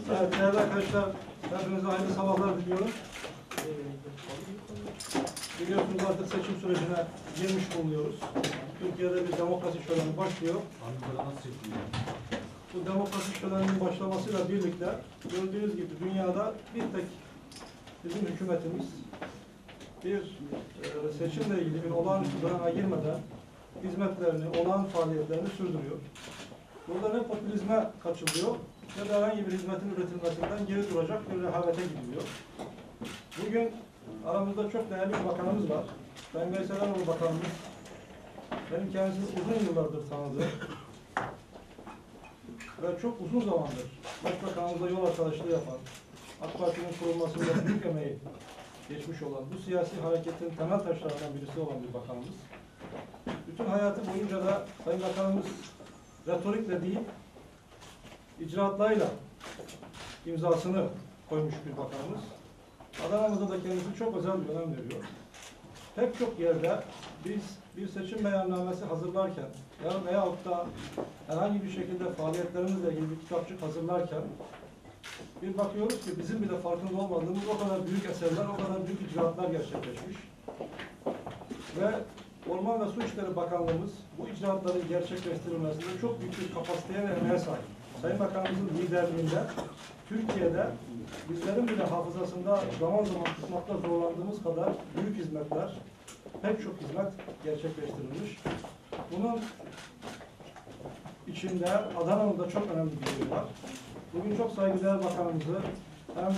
Evet, değerli arkadaşlar, hepinize hayırlı sabahlar diliyorum. Biliyorsunuz artık seçim sürecine girmiş bulunuyoruz. Türkiye'de bir demokrasi şöleni başlıyor. Bu demokrasi şöleninin başlamasıyla birlikte gördüğünüz gibi dünyada bir tek bizim hükümetimiz bir seçimle ilgili bir olağanüstü döneme girmeden hizmetlerini, olağan faaliyetlerini sürdürüyor. Burada ne popülizme kaçılıyor ya da herhangi bir hizmetin üretilmesinden geri duracak bir rehavete gidiliyor. Bugün aramızda çok değerli bir bakanımız var. Ben Veysel Eroğlu bakanımız. Benim kendisini uzun yıllardır tanıdığım ve çok uzun zamandır Başbakanımızla yol arkadaşlığı yapan, AK Parti'nin kurulmasında büyük emeği geçmiş olan, bu siyasi hareketin temel taşlarından birisi olan bir bakanımız. Bütün hayatı boyunca da Sayın Bakanımız retorikle değil, icraatlarıyla imzasını koymuş bir bakanımız. Adana'mızda da kendisi çok özel bir önem veriyor. Pek çok yerde biz bir seçim beyannamesi hazırlarken veyahut da herhangi bir şekilde faaliyetlerimizle ilgili bir kitapçık hazırlarken bir bakıyoruz ki bizim bile farkında olmadığımız o kadar büyük eserler, o kadar büyük icraatlar gerçekleşmiş. Ve Orman ve Su İşleri Bakanlığımız bu icraatların gerçekleştirilmesinde çok büyük bir kapasiteye ve emeğe sahip. Sayın Bakanımızın liderliğinde Türkiye'de bizlerin bile hafızasında zaman zaman tutmakta zorlandığımız kadar büyük hizmetler, pek çok hizmet gerçekleştirilmiş. Bunun içinde Adana'nın da çok önemli bir yeri var. Bugün çok saygıdeğer bakanımızı hem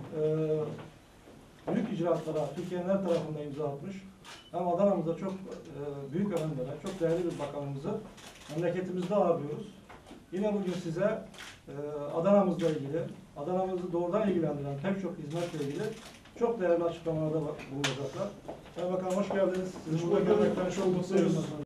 büyük icraatlara Türkiye'nin her tarafında imza atmış, hem Adana'mıza çok büyük önem veren, çok değerli bir bakanımızı memleketimizde ağırlıyoruz. Yine bugün size Adana'mızla ilgili, Adana'mızı doğrudan ilgilendiren pek çok hizmetle ilgili çok değerli açıklamalarda bulunacaklar. Sayın Bakanım hoş geldiniz. Sizi burada görmekten çok mutluyuz.